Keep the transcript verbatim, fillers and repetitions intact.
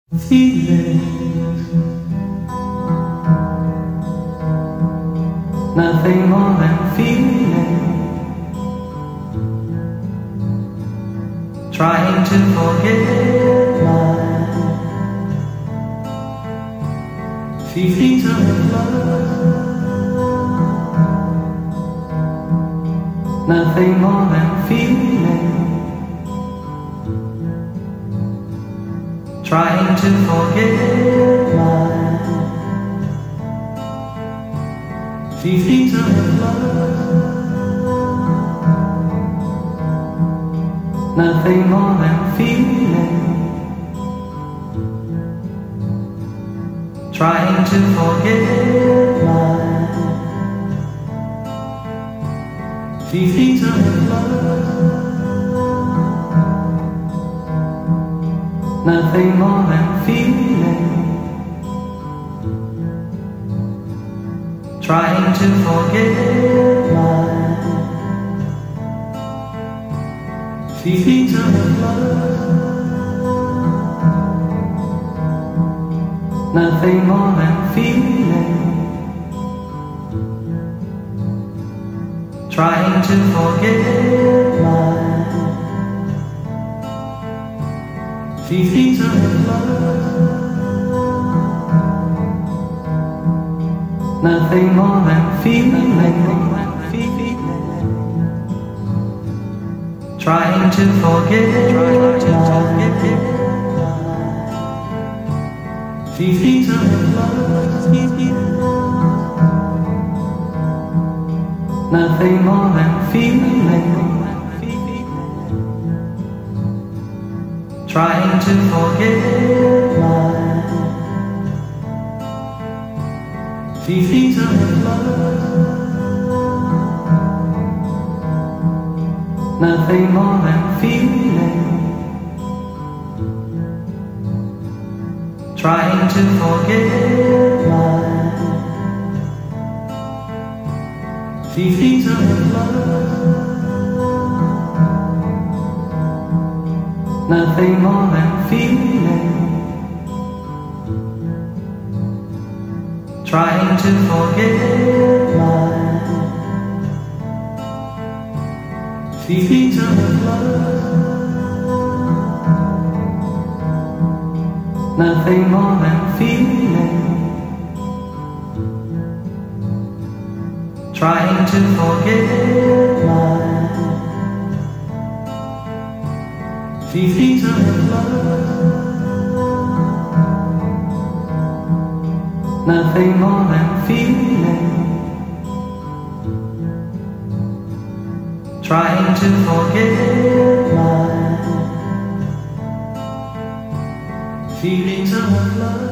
Feelings, nothing more than feeling. Trying to forget my feelings of love. Nothing more than feeling. Trying to forget my feelings of love. Nothing more than feeling. Trying to forget my feelings of love. Nothing more than feeling. Trying to forget my feelings of love. Nothing more than feeling. Trying to forget my feelings of love. Nothing more than feeling. Trying to forget my feelings of love. Nothing more than feeling. Trying to forget my feelings of love. Nothing more than feeling. Trying to forget my feelings of love. Nothing more than feeling. Trying to forget my feelings of love. Nothing more than feeling. Trying to forget my feelings of love. Nothing more than feeling. Trying to forget my feelings of love.